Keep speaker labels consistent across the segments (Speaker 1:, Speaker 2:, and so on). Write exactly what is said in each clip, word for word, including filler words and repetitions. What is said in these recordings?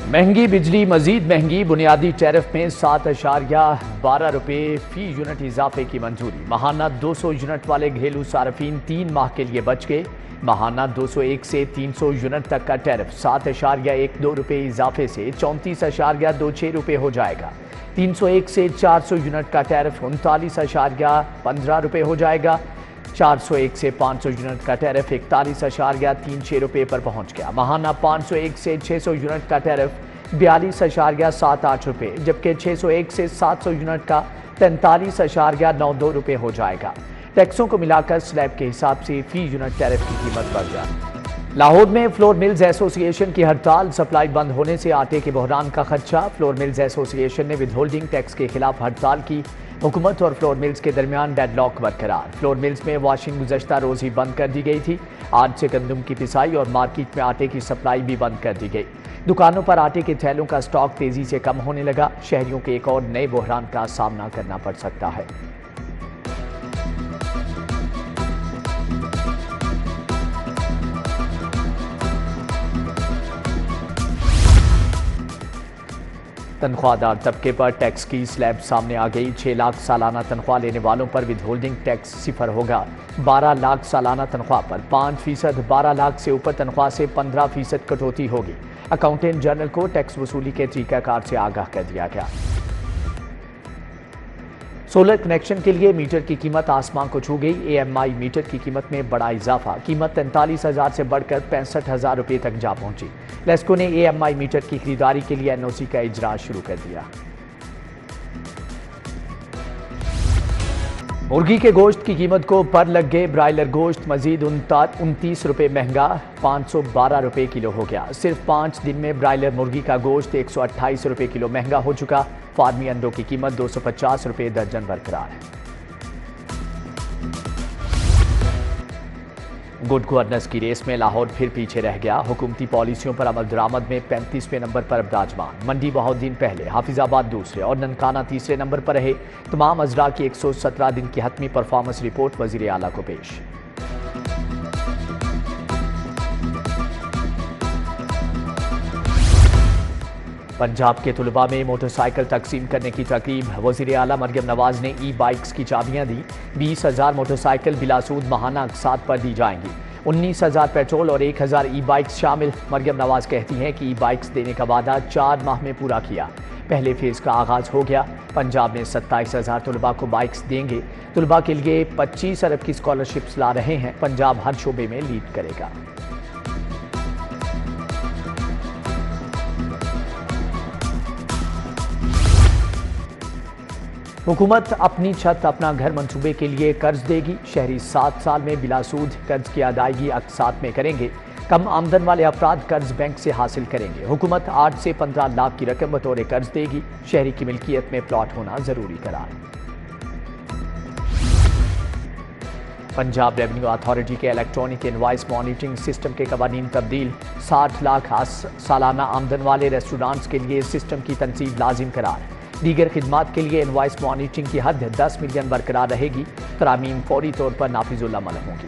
Speaker 1: महंगी बिजली मजीद महंगी, बुनियादी टैरिफ में सात अशारिया बारह रुपये फी यूनिट इजाफे की मंजूरी। माहाना दो सौ यूनिट वाले घरेलू सार्फिन तीन माह के लिए बच गए। माहाना दो सौ एक से तीन सौ यूनिट तक का टैरिफ सात अशारिया एक दो रुपये इजाफे से चौंतीस अशारिया दो छः रुपये हो जाएगा। तीन सौ एक से चार सौ यूनिट का टैरिफ उनतालीस अशारिया पंद्रह रुपये हो जाएगा। चार सौ एक से पाँच सौ यूनिट का टैरिफ इकतालीस अशारिया तीन छः रुपये पर पहुँच गया। माहाना पाँच सौ एक से छः सौ यूनिट का टैरिफ बयालीस अशारिया सात आठ रुपये, जबकि छः सौ एक से सात सौ यूनिट का तैंतालीस अशारिया नौ दो रुपये हो जाएगा। टैक्सों को मिलाकर स्लैब के हिसाब से फी यूनिट टैरिफ की कीमत बढ़ जाए। लाहौर में फ्लोर मिल्स एसोसिएशन की हड़ताल, सप्लाई बंद होने से आटे के बहरान का खदशा। फ्लोर मिल्स एसोसिएशन ने विद होल्डिंग टैक्स के खिलाफ हड़ताल की। हुकूमत और फ्लोर मिल्स के दरमियान डेडलॉक बरकरार। फ्लोर मिल्स में वाशिंग गुज़श्ता रोज़ ही बंद कर दी गई थी। आज से गंदम की पिसाई और मार्केट में आटे की सप्लाई भी बंद कर दी गई। दुकानों पर आटे के थैलों का स्टॉक तेजी से कम होने लगा। शहरियों के एक और नए बहरान का सामना करना पड़ सकता है। तनख्वाहदार तबके पर टैक्स की स्लैब सामने आ गई। छह लाख सालाना तनख्वाह लेने वालों पर विद होल्डिंग टैक्स सिफर होगा। बारह लाख सालाना तनख्वाह पर पाँच फीसद, बारह लाख से ऊपर तनख्वाह से पंद्रह फीसद कटौती होगी। अकाउंटेंट जनरल को टैक्स वसूली के तरीकाकार से आगाह कर दिया गया। सोलर कनेक्शन के लिए मीटर की कीमत आसमान को छू गई। ए एम आई मीटर की कीमत में बड़ा इजाफा, कीमत तैंतालीस हजार से बढ़कर पैंसठ हजार रुपये तक जा पहुंची। लेस्को ने ए एम आई मीटर की खरीदारी के लिए एन ओ सी का इजरा शुरू कर दिया। मुर्गी के गोश्त की कीमत को पर लग गए। ब्रायलर गोश्त मजीद उनतीस रुपये महंगा, पाँच सौ बारह रुपये किलो हो गया। सिर्फ पाँच दिन में ब्रायलर मुर्गी का गोश्त एक सौ अट्ठाईस रुपये किलो महंगा हो चुका। फार्मी अंडों की कीमत दो सौ पचास रुपये दर्जन बरकरार है। गुड गवर्नेंस की रेस में लाहौर फिर पीछे रह गया। हुकूमती पॉलिसियों पर अमल दरामद में पैंतीसवें नंबर पर विराजमान। मंडी बहाउद्दीन पहले, हाफिजाबाद दूसरे और ननकाना तीसरे नंबर पर रहे। तमाम अजरा की एक सौ सत्रह दिन की हतमी परफॉर्मेंस रिपोर्ट वजीर आला को पेश। पंजाब के तुलबा में मोटरसाइकिल तकसीम करने की तकरीब। वज़ीर आला मरियम नवाज ने ई बाइक्स की चाबियां दी। बीस हजार मोटरसाइकिल बिलासूद माहाना अक़सात पर दी जाएंगी। उन्नीस हजार पेट्रोल और एक हजार ई बाइक्स शामिल। मरियम नवाज कहती हैं कि ई बाइक्स देने का वादा चार माह में पूरा किया। पहले फेज का आगाज हो गया। पंजाब में सत्ताईस हजार तुलबा को बाइक्स देंगे। तुलबा के लिए पच्चीस अरब की स्कॉलरशिप्स ला रहे हैं। पंजाब हर शोबे में लीड करेगा। हुकूमत अपनी छत अपना घर मंसूबे के लिए कर्ज देगी। शहरी सात साल में बिलासूद कर्ज की अदायगी अक़सात में करेंगे। कम आमदन वाले अफराद कर्ज बैंक से हासिल करेंगे। हुकूमत आठ से पंद्रह लाख की रकम बतौर कर्ज देगी। शहरी की मिल्कियत में प्लॉट होना जरूरी करार। पंजाब रेवेन्यू अथॉरिटी के इलेक्ट्रॉनिक इनवाइस मॉनिटरिंग सिस्टम के कवानीन तब्दील। साठ लाख सालाना आमदन वाले रेस्टोरेंट्स के लिए सिस्टम की तनसीब लाजिम करार। दीगर खिदमात के लिए इनवाइस मॉनिटरिंग की हद दस मिलियन बरकरार रहेगी। तरामीम फौरी तौर पर नाफिजुल अमल होंगी।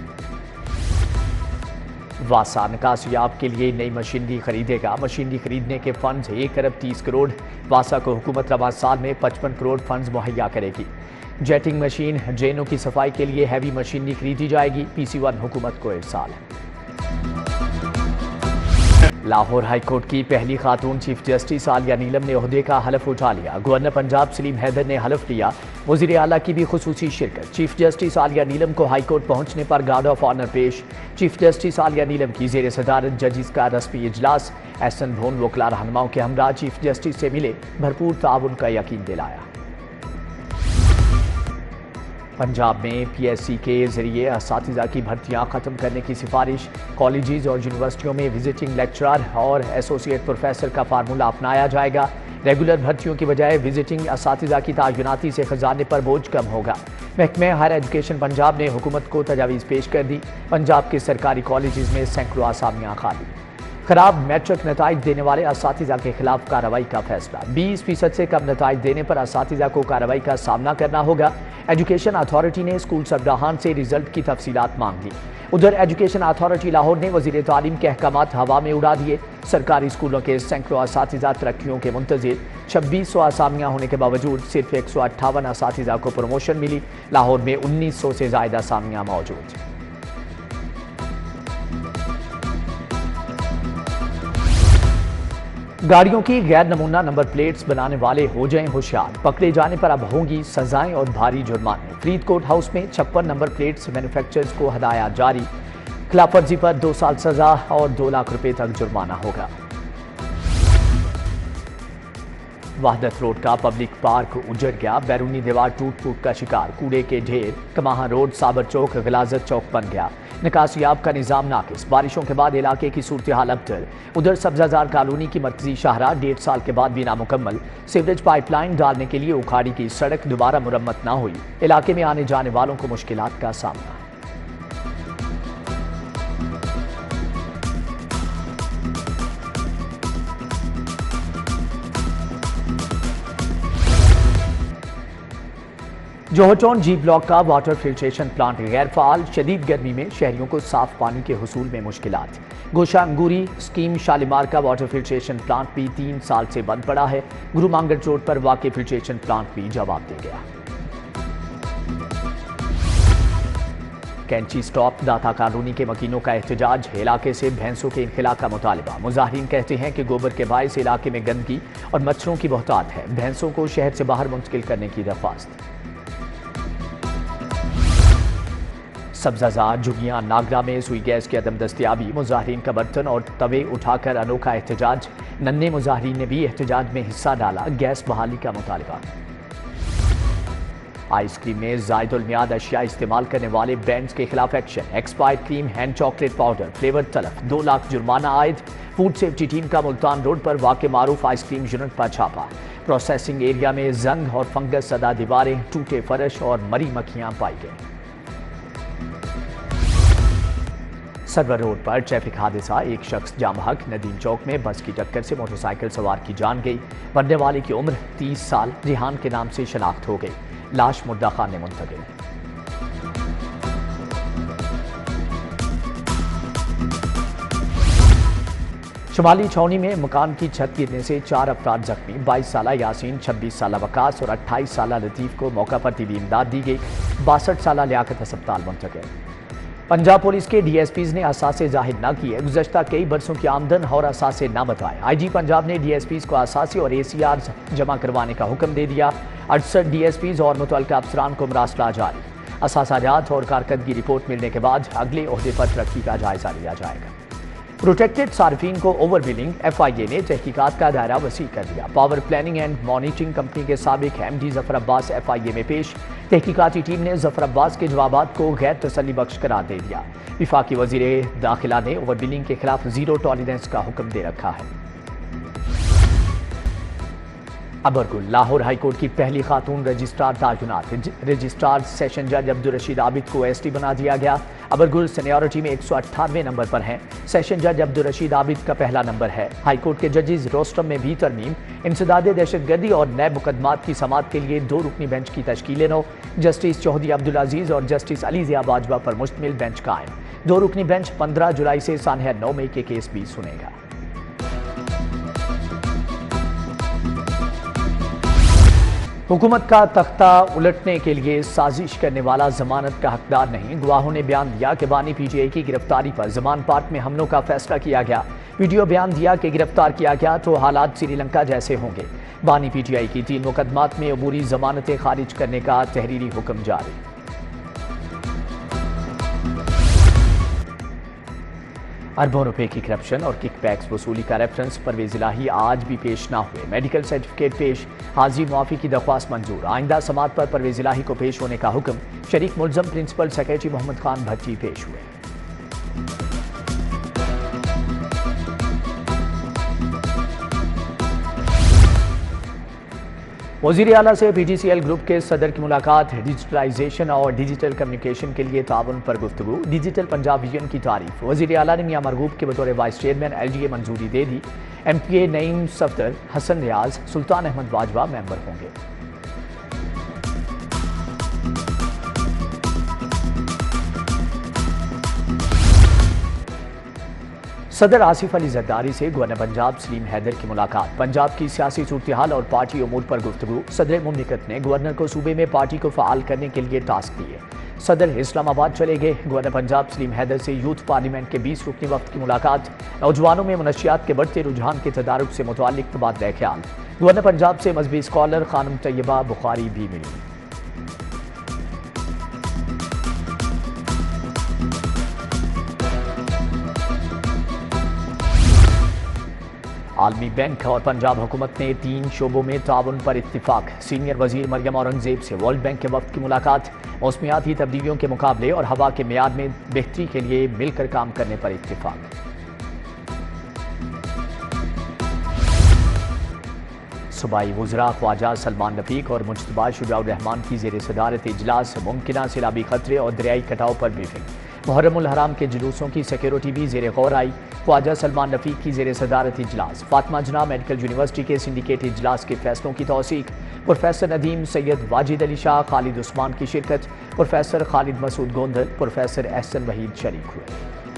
Speaker 1: वासा निकासियाब के लिए नई मशीनरी खरीदेगा। मशीनरी खरीदने के फंड्स एक अरब तीस करोड़। वासा को हुकूमत रवा साल में पचपन करोड़ फंड्स मुहैया करेगी। जेटिंग मशीन, ड्रेनों की सफाई के लिए हैवी मशीनरी खरीदी जाएगी। पी सी वन हुकूमत को इरसाल है। लाहौर हाई कोर्ट की पहली खातून चीफ जस्टिस आलिया नीलम ने ओहदे का हलफ उठा लिया। गवर्नर पंजाब सलीम हैदर ने हलफ लिया। वज़ीर आला की भी खुसूसी शिरकत। चीफ जस्टिस आलिया नीलम को हाई कोर्ट पहुंचने पर गार्ड ऑफ ऑनर पेश। चीफ जस्टिस आलिया नीलम की ज़ेर सदारत जजिस का रस्मी इजलास। एहसन भोन वकला रहनुमाओं के हमरा चीफ जस्टिस से मिले, भरपूर ताउन का यकीन दिलाया। पंजाब में पी एस सी के जरिए असातिज़ा की भर्तियां ख़त्म करने की सिफारिश। कॉलेजेस और यूनिवर्सिटियों में विजिटिंग लेक्चरर और एसोसिएट प्रोफेसर का फार्मूला अपनाया जाएगा। रेगुलर भर्तियों की बजाय विजिटिंग असातिज़ा की तायुनाती से खजाने पर बोझ कम होगा। महकमे हायर एजुकेशन पंजाब ने हुकूमत को तजावीज़ पेश कर दी। पंजाब के सरकारी कॉलेजेस में सैकड़ों आसामियाँ खाली। خراب میٹرک نتائج دینے والے اساتذہ کے خلاف کارروائی کا فیصلہ، بیس فیصد سے کم نتائج دینے پر اساتذہ کو کارروائی کا سامنا کرنا ہوگا۔ ایجوکیشن اتھارٹی نے اسکول سربراہان سے رزلٹ کی تفصیلات مانگ لی۔ ادھر ایجوکیشن اتھارٹی لاہور نے وزیر تعلیم کے احکامات ہوا میں اڑا دیے۔ سرکاری اسکولوں کے سینکڑوں اساتذہ ترقیوں کے منتظر، چھبیس سو اسامیاں ہونے کے باوجود صرف ایک سو اٹھاون اساتذہ کو پروموشن ملی۔ لاہور میں انیس سو سے زائد اسامیاں موجود۔ گاڑیوں کی غیر نمونہ نمبر پلیٹس بنانے والے ہو جائیں ہوشیار، پکڑے جانے پر اب ہوں گی سزائیں اور بھاری جرمانے۔ فرید کوٹ ہاؤس میں چھپن نمبر پلیٹس مینوفیکچررز کو ہدایات جاری، خلاف ورزی پر دو سال سزا اور دو لاکھ روپے تک جرمانہ ہوگا۔ وحدت روڈ کا پبلک پارک اجڑ گیا، بیرونی دیوار ٹوٹ پھوٹ کا شکار، کوڑے کے ڈھیر، کماہاں روڈ، صابر چوک، غلازت چوک بن گیا۔ نکاسیاب کا نظام ناقص، بارشوں کے بعد علاقے کی صورتحال ابتر۔ ادھر سبزہ زار کالونی کی مرکزی شاہراہ ڈیڑھ سال کے بعد بھی نامکمل، سیوریج پائپ لائن ڈالنے کے لیے اکھاڑی کی سڑک دوبارہ مرمت نہ ہوئی، علاقے میں آنے جانے والوں کو مشکلات کا سامنا۔ جوہر ٹاؤن جی بلاک کا واٹر فلٹریشن پلانٹ غیر فعال، شدید گرمی میں شہریوں کو صاف پانی کے حصول میں مشکلات۔ گوشہ انگوری اسکیم شالیمار کا واٹر فلٹریشن پلانٹ بھی تین سال سے بند پڑا ہے۔ گرو مانگٹ روڈ پر واقع فلٹریشن پلانٹ بھی جواب دے گیا۔ کینچی سٹاپ داتا کالونی کے مکینوں کا احتجاج، علاقے سے بھینسوں کے انخلاء کا مطالبہ۔ مظاہرین کہتے ہیں کہ گوبر کے باعث علاقے میں گندگی اور مچھروں کی بہتات ہے، بھینسوں کو شہر سے باہر منتقل کرنے کی درخواست۔ سبزہ زار جھگیاں ناگرہ میں سوئی گیس کی عدم دستیابی، مظاہرین کا برتن اور توے اٹھا کر انوکھا احتجاج، ننھے مظاہرین نے بھی احتجاج میں حصہ ڈالا، گیس بحالی کا مطالبہ۔ آئس کریم میں زائد المیعاد اشیاء استعمال کرنے والے برانڈز کے خلاف action, expired cream, hand chocolate powder, flavour تلف، دو لاکھ جرمانہ عائد۔ فوڈ سیفٹی ٹیم کا ملتان روڈ پر واقع معروف آئس کریم یونٹ پر چھاپا، پروسیسنگ ایریا میں زنگ اور فنگس زدہ دیواریں، ٹوٹے فرش اور مری مکھیاں پائی گئیں۔ سرور روڈ پر ٹریفک حادثہ، ایک شخص جام حق، ندیم چوک میں بس کی ٹکر سے موٹر سائیکل سوار کی جان گئی، مرنے والے کی عمر تیس سال، ریحان کے نام سے شناخت ہو گئی، لاش مردہ خانے منتقل۔ شمالی چھاؤنی میں مکان کی چھت گرنے سے چار افراد زخمی، بائیس سالہ یاسین، چھبیس سالہ وقاص اور اٹھائیس سالہ لطیف کو موقع پر طبی امداد دی گئی، باسٹھ سالہ لیاقت ہسپتال منتقل۔ پنجاب پولیس کے ڈی ایس پیز نے اثاثے ظاہر نہ کیے، گزشتہ کئی برسوں کی آمدن اور اثاثے نہ بتائے۔ آئی جی پنجاب نے ڈی ایس پیز کو اثاثے اور اے سی آر جمع کروانے کا حکم دے دیا، اڑسٹھ ڈی ایس پیز اور متعلقہ افسران کو مراسلہ جاری، اثاثہ جات اور کارکردگی رپورٹ ملنے کے بعد اگلے عہدے پر ترقی کا جائزہ لیا جائے گا۔ پروٹیکٹڈ صارفین کو over billing, F I A نے تحقیقات کا دائرہ وسیع کر دیا، power planning and monitoring company کے سابق M D Zafar Abbas F I A میں پیش، تحقیقاتی ٹیم نے ظفر عباس کے جوابات کو غیر تسلی بخش قرار دے دیا۔ وفاقی وزیر داخلہ نے اوور بلنگ کے خلاف زیرو ٹالرنس کا حکم دے رکھا ہے۔ ابرگل، لاہور ہائی کورٹ کی پہلی خاتون رجسٹرار تعینات، رجسٹرار سیشن جج عبدالرشید عابد کو ایس ٹی بنا دیا گیا۔ ابرگل سینیورٹی میں ایک سو اٹھانوے نمبر پر ہیں، سیشن جج عبدالرشید عابد کا پہلا نمبر ہے۔ ہائی کورٹ کے ججز روسٹرم میں بھی ترمیم، انسداد دہشت گردی اور نئے مقدمات کی سماعت کے لیے دو رکنی بینچ کی تشکیل نو، جسٹس چودھری عبدالعزیز اور جسٹس علی ضیاء باجوہ پر مشتمل بینچ قائم، دو رکنی بینچ پندرہ جولائی سے سانحہ نو مئی کے کیس بھی سنے گا۔ حکومت کا تختہ الٹنے کے لیے سازش کرنے والا ضمانت کا حقدار نہیں، گواہوں نے بیان دیا کہ بانی پی ٹی آئی کی گرفتاری پر زمان پارک میں حملوں کا فیصلہ کیا گیا، ویڈیو بیان دیا کہ گرفتار کیا گیا تو حالات سری لنکا جیسے ہوں گے۔ بانی پی ٹی آئی کی تین مقدمات میں عبوری ضمانتیں خارج کرنے کا تحریری حکم جاری۔ اربوں روپے کی کرپشن اور کک بیکس وصولی کا ریفرنس پرویز الہی آج بھی پیش نہ ہوئے، میڈیکل سرٹیفکیٹ پیش، حاضری معافی کی درخواست منظور، آئندہ سماعت پر پرویز الہی کو پیش ہونے کا حکم، شریک ملزم پرنسپل سیکریٹری محمد خان بھٹی پیش ہوئے۔ وزیر اعلیٰ سے P T C L group کے صدر کی ملاقات، ڈیجیٹلائزیشن اور ڈیجیٹل کمیونیکیشن کے لیے تعاون پر گفتگو، ڈیجیٹل پنجاب ویژن کی تعریف۔ وزیر اعلیٰ نے میاں مرغوب کے بطور vice chairman L D A منظوری دے دی۔ M P A Naeem Safdar, Hassan Riaz, Sultan Ahmed Wajoha member ہوں گے۔ صدر آصف علی زرداری سے گورنر پنجاب سلیم حیدر کی ملاقات، پنجاب کی سیاسی صورتحال اور پارٹی امور پر گفتگو۔ صدر مملکت نے گورنر کو صوبے میں پارٹی کو فعال کرنے کے لیے ٹاسک دیے۔ صدر اسلام آباد چلے گئے۔ گورنر پنجاب سلیم حیدر سے یوتھ پارلیمنٹ کے بیس رکنی وفد کی ملاقات، نوجوانوں میں منشیات کے بڑھتے رجحان کے تدارک سے متعلق تبادلہ خیال۔ گورنر پنجاب سے مذہبی اسکالر خانم طیبہ بخاری بھی ملی۔ عالمی بینک اور پنجاب حکومت نے تین شعبوں میں تعاون پر اتفاق۔ سینئر وزیر مریم اورنگزیب سے ورلڈ بینک کے وفد کی ملاقات، موسمیاتی تبدیلیوں کے مقابلے اور ہوا کے معیار میں بہتری کے لیے مل کر کام کرنے پر اتفاق۔ صوبائی وزراء خواجہ سلمان رفیق اور مجتبیٰ شجاع الرحمان کی زیر صدارت اجلاس، ممکنہ سیلابی خطرے اور دریائی کٹاؤ پر بریفنگ۔ محرم الحرام کے جلوسوں کی سیکیورٹی بھی زیر غور آئی۔ خواجہ سلمان رفیق کی زیر صدارت اجلاس، فاطمہ جناح میڈیکل یونیورسٹی کے سنڈیکیٹ اجلاس کے فیصلوں کی توثیق۔ پروفیسر ندیم سید، واجد علی شاہ، خالد عثمان کی شرکت۔ پروفیسر خالد مسعود گوندل، پروفیسر احسن وحید شریک ہوئے۔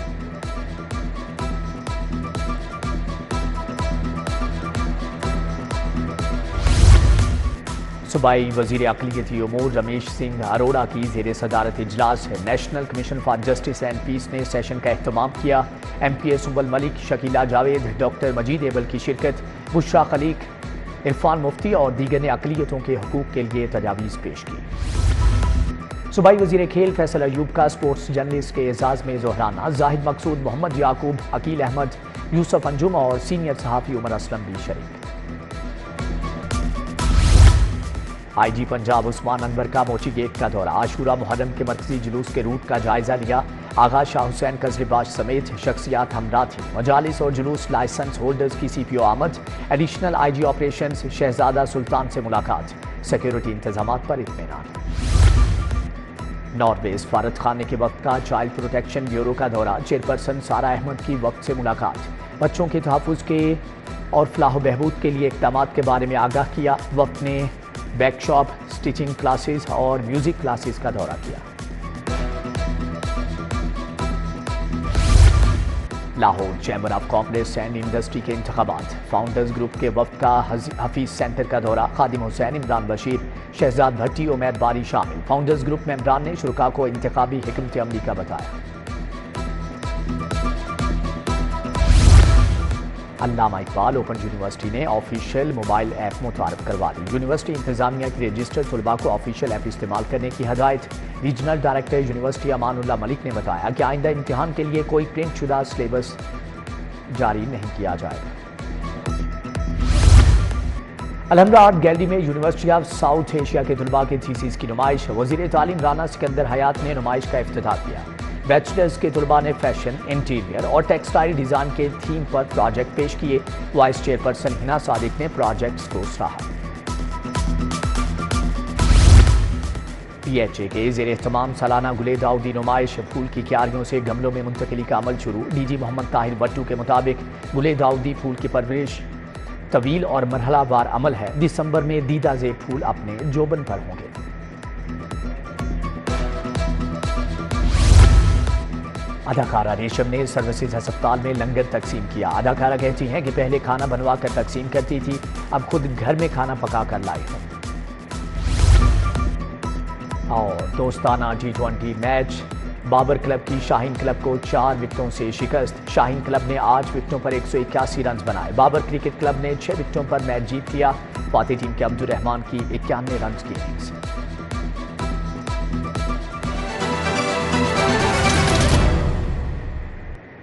Speaker 1: صوبائی وزیر اقلیتی امور رمیش سنگھ اروڑہ کی زیر صدارت اجلاس ہے۔ National commission for justice and peace نے سیشن کا اہتمام کیا۔ M P A Sumbul Malik, Shakila Javed, doctor Majid Abel کی شرکت۔ بشرا خلیق، عرفان مفتی اور دیگر نے اقلیتوں کے حقوق کے لیے تجاویز پیش کی۔ صوبائی وزیر کھیل فیصل ایوب کا اسپورٹس جرنلسٹ کے اعزاز میں ظہرانہ، زاہد مقصود، محمد یعقوب، عقیل احمد، یوسف انجم اور سینئر صحافی عمر اسلم بھی شریک۔ آئی جی پنجاب عثمان انور کا موچی گیٹ کا دورہ، عاشورہ محرم کے مرکزی جلوس کے روٹ کا جائزہ لیا۔ آغا شاہ حسین قزرباش سمیت شخصیات ہمراہ تھیں۔ مجالس اور جلوس لائسنس ہولڈرز کی سی پی او آمد، ایڈیشنل آئی جی آپریشنز شہزادہ سلطان سے ملاقات، سیکیورٹی انتظامات پر اطمینان۔ ناروے سفارت خانے کے وقت کا چائلڈ پروٹیکشن بیورو کا دورہ، چیئرپرسن سارہ احمد کی وقت سے ملاقات، بچوں کے تحفظ کے اور فلاح و بہبود کے لیے اقدامات کے بارے میں آگاہ کیا۔ وقت نے بیک شاپ، سٹیچنگ کلاسز اور میوزک کلاسز کا دورہ کیا۔ Lahore chamber of commerce and industry کے انتخابات، فاؤنڈرز گروپ کے وفد کا حفیظ سینٹر کا دورہ، خادم حسین، عمران بشیر، شہزاد بھٹی، امید باری شامل۔ فاؤنڈرز گروپ ممبران نے شرکاء کو انتخابی حکمت عملی کا بتایا۔ علامہ اقبال اوپن یونیورسٹی نے آفیشیل موبائل ایپ متعارف کروا دی۔ یونیورسٹی انتظامیہ کی رجسٹرڈ طلباء کو آفیشیل ایپ استعمال کرنے کی ہدایت۔ Regional director university Aman Ullah ملک نے بتایا کہ آئندہ امتحان کے لیے کوئی پرنٹ شدہ سلیبس جاری نہیں کیا جائے گا۔ الحمرہ آرٹ گیلری میں یونیورسٹی آف ساؤتھ ایشیا کے طلباء کے تھیسس کی نمائش، وزیر تعلیم رانا سکندر حیات نے نمائش کا افتتاح کیا۔ بیچلرز کے طلباء نے فیشن، انٹیریئر اور ٹیکسٹائل ڈیزائن کے تھیم پر پروجیکٹ پیش کیے۔ وائس چیئرپرسن ہنا صادق نے پروجیکٹس کو سراہا۔ پی ایچ اے کے زیر اہتمام سالانہ گلے داؤدی نمائش، پھول کی کیاریوں سے گملوں میں منتقلی کا عمل شروع۔ ڈی جی محمد طاہر وٹو کے مطابق گلے داؤدی پھول کی پرورش طویل اور مرحلہ وار عمل ہے۔ دسمبر میں دیدہ زیب پھول اپنے جوبن پر ہوں گے۔ اداکارہ ریشم نے سروسز ہسپتال میں لنگر تقسیم کیا۔ اداکارہ کہتی ہیں کہ پہلے کھانا بنوا کر تقسیم کرتی تھی، اب خود گھر میں کھانا پکا کر لائی ہوں۔ اور دوستانہ T twenty match, Babar club کی شاہین کلب کو چار وکٹوں سے شکست۔ شاہین کلب نے آٹھ وکٹوں پر ایک سو اکیاسی رنز بنائے۔ بابر کرکٹ کلب نے چھ وکٹوں پر میچ جیت لیا۔ فاتح ٹیم کے عبد الرحمان کی اکیانوے رنز کی اننگز۔